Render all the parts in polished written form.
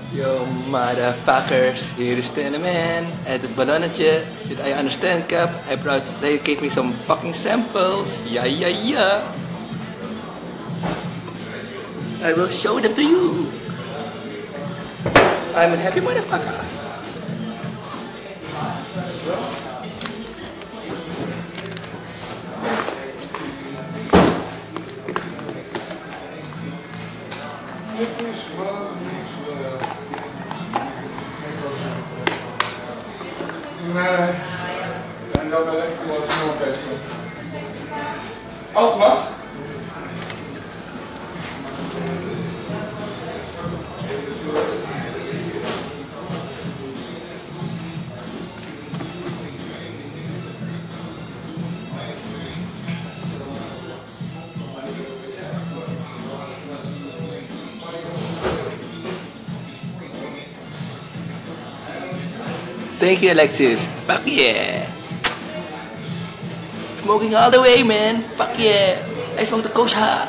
Yo motherfuckers, hier is Tinneman uit het ballonnetje. Dit I understand cup. They gave me some fucking samples. Yeah. I will show them to you. I'm a happy motherfucker. Nee, en dan ben ik gewoon snel bezig. Als het mag. Thank you, Alexis. Fuck yeah. Smoking all the way, man. Fuck yeah. I smoke the kosha.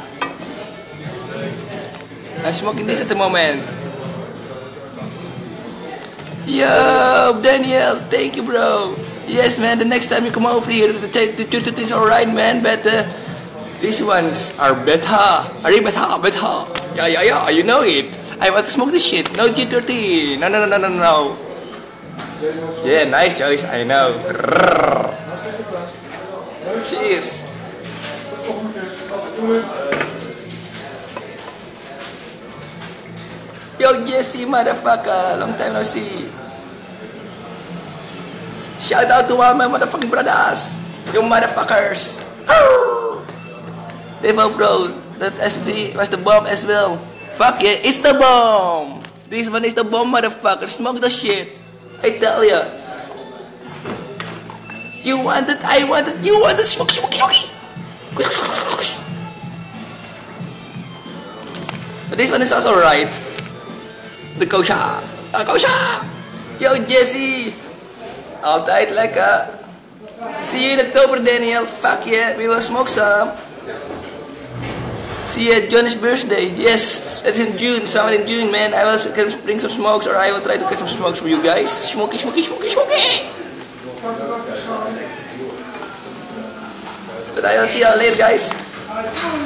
I'm smoking this at the moment. Yo, Daniel. Thank you, bro. Yes, man. The next time you come over here, the church is alright, man. But these ones are better. Are you better? Better. Yeah. You know it. I want to smoke this shit. No G30. No. Yeah, nice choice, I know. Cheers. Yo, Jesse, motherfucker. Long time no see. Shout out to all my motherfucking brothers. You motherfuckers. Devo, bro. That SP was the bomb as well. Fuck yeah, it's the bomb. This one is the bomb, motherfucker. Smoke the shit. I tell ya. You wanted, I wanted, you wanted, smoky. But this one is also right. The kosha. Kosha. Yo, Jesse. Altijd lekker. See you in October, Daniel. Fuck yeah, we will smoke some. See you at Johnny's birthday. Yes, that's in June. Somewhere in June, man. I will bring some smokes, or I will try to get some smokes for you guys. Smoky. But I will see you later, guys.